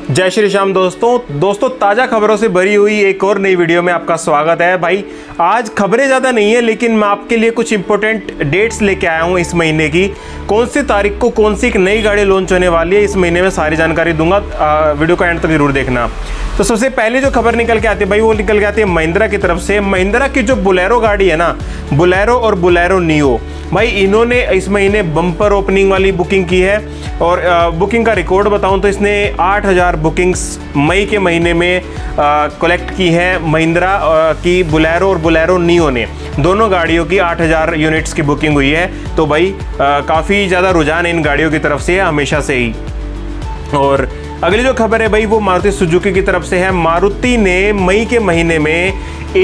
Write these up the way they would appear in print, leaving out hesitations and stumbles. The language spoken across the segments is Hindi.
जय श्री श्याम दोस्तों ताज़ा खबरों से भरी हुई एक और नई वीडियो में आपका स्वागत है। भाई आज खबरें ज़्यादा नहीं है, लेकिन मैं आपके लिए कुछ इंपॉर्टेंट डेट्स लेके आया हूँ इस महीने की। कौन सी तारीख को कौन सी एक नई गाड़ी लॉन्च होने वाली है, इस महीने में सारी जानकारी दूंगा। वीडियो का एंड तक जरूर देखना। तो सबसे पहले जो खबर निकल के आती है भाई, वो निकल के आती है महिंद्रा की तरफ से। महिंद्रा की जो बोलेरो गाड़ी है ना, बोलेरो और बोलेरो नियो, भाई इन्होंने इस महीने बम्पर ओपनिंग वाली बुकिंग की है। और बुकिंग का रिकॉर्ड बताऊं तो इसने 8000 बुकिंग्स मई के महीने में कलेक्ट की है। महिंद्रा की बोलेरो और बोलेरो नियो ने, दोनों गाड़ियों की 8000 यूनिट्स की बुकिंग हुई है। तो भाई काफ़ी ज़्यादा रुझान इन गाड़ियों की तरफ से है हमेशा से ही। और अगली जो खबर है भाई, वो मारुति सुजुकी की तरफ से है। मारुति ने मई के महीने में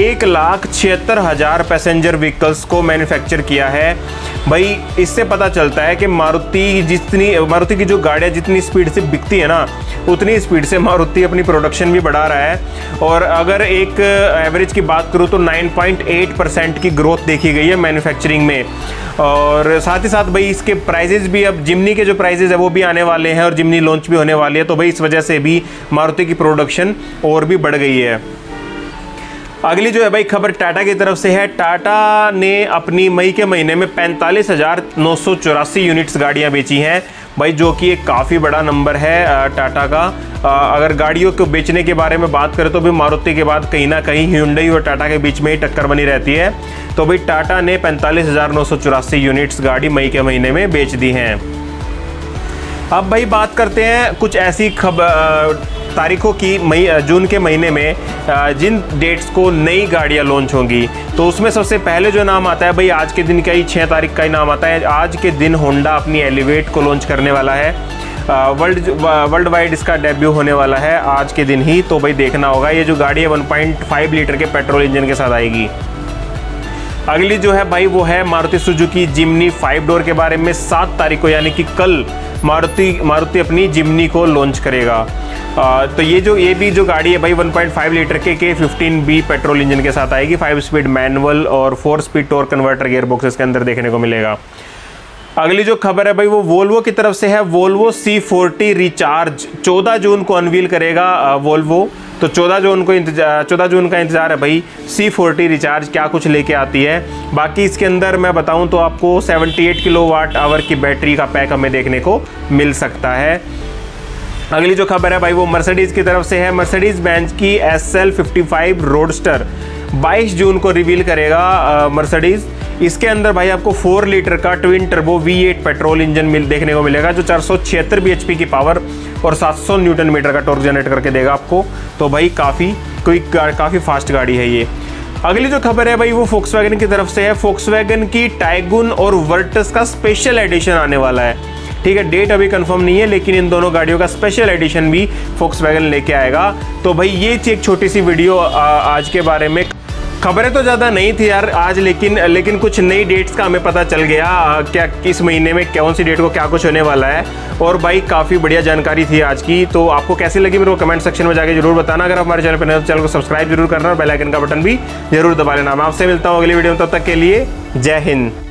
1,76,000 पैसेंजर व्हीकल्स को मैन्युफैक्चर किया है। भाई इससे पता चलता है कि मारुति की जो गाड़ियाँ जितनी स्पीड से बिकती है ना, उतनी स्पीड से मारुति अपनी प्रोडक्शन भी बढ़ा रहा है। और अगर एक एवरेज की बात करूँ तो 9.8% की ग्रोथ देखी गई है मैन्युफैक्चरिंग में। और साथ ही साथ भाई इसके प्राइजेज भी, अब जिमनी के जो प्राइजेज है वो भी आने वाले हैं और जिमनी लॉन्च भी होने वाली है। तो भाई इस वजह से भी मारुति की प्रोडक्शन और भी बढ़ गई है। अगली जो है भाई खबर टाटा की तरफ से है। टाटा ने अपनी मई के महीने में 45,984 यूनिट्स गाड़ियां बेची हैं भाई, जो कि एक काफ़ी बड़ा नंबर है टाटा का। अगर गाड़ियों को बेचने के बारे में बात करें तो भी मारुति के बाद कहीं ना कहीं hyundai और टाटा के बीच में ही टक्कर बनी रहती है। तो भाई टाटा ने 45,984 यूनिट्स गाड़ी मई के महीने में बेच दी हैं। अब भाई बात करते हैं कुछ ऐसी तारीखों की जून के महीने में जिन डेट्स को नई गाड़ियां लॉन्च होंगी। तो उसमें सबसे पहले जो नाम आता है भाई, आज के दिन का ही 6 तारीख का ही नाम आता है। आज के दिन होंडा अपनी एलिवेट को लॉन्च करने वाला है। वर्ल्ड वाइड इसका डेब्यू होने वाला है आज के दिन ही। तो भाई देखना होगा, ये जो गाड़ी है 1.5 लीटर के पेट्रोल इंजन के साथ आएगी। अगली जो है भाई वो है मारुति सुजुकी जिमनी 5 डोर के बारे में। 7 तारीख को यानी कि कल मारुति अपनी जिमनी को लॉन्च करेगा। तो ये भी जो गाड़ी है भाई 1.5 लीटर के K15B पेट्रोल इंजन के साथ आएगी। 5 स्पीड मैनुअल और 4 speed torque converter gearbox इसके अंदर देखने को मिलेगा। अगली जो खबर है भाई वो वोल्वो की तरफ से है। वोल्वो C40 रिचार्ज 14 जून को अनवील करेगा वोल्वो। तो 14 जून का इंतजार है भाई। C40 रिचार्ज क्या कुछ लेके आती है। बाकी इसके अंदर मैं बताऊं तो आपको 78 किलोवाट आवर की बैटरी का पैक हमें देखने को मिल सकता है। अगली जो खबर है भाई वो मर्सिडीज़ की तरफ से है। मर्सिडीज़ बेंज की SL55 रोडस्टर 22 जून को रिवील करेगा मर्सिडीज़। इसके अंदर भाई आपको 4 लीटर का twin turbo V8 petrol engine देखने को मिलेगा, जो 476 bhp की पावर और 700 न्यूटन मीटर का टॉर्क जनरेट करके देगा आपको। तो भाई काफ़ी फास्ट गाड़ी है ये। अगली जो खबर है भाई वो फोक्सवैगन की तरफ से है। फोक्सवैगन की टाइगुन और वर्टस का स्पेशल एडिशन आने वाला है। ठीक है, डेट अभी कंफर्म नहीं है, लेकिन इन दोनों गाड़ियों का स्पेशल एडिशन भी फोक्सवैगन लेके आएगा। तो भाई ये थी एक छोटी सी वीडियो आज के बारे में। खबरें तो ज़्यादा नहीं थी यार आज, लेकिन कुछ नई डेट्स का हमें पता चल गया क्या किस महीने में कौन सी डेट को क्या कुछ होने वाला है। और भाई काफ़ी बढ़िया जानकारी थी आज की। तो आपको कैसी लगी मेरे को कमेंट सेक्शन में जाके जरूर बताना। अगर आप हमारे चैनल पर नए हो तो चैनल को सब्सक्राइब जरूर करना और बेल आइकन का बटन भी जरूर दबा लेना। मैं आपसे मिलता हूँ अगली वीडियो में, तब तक के लिए जय हिंद।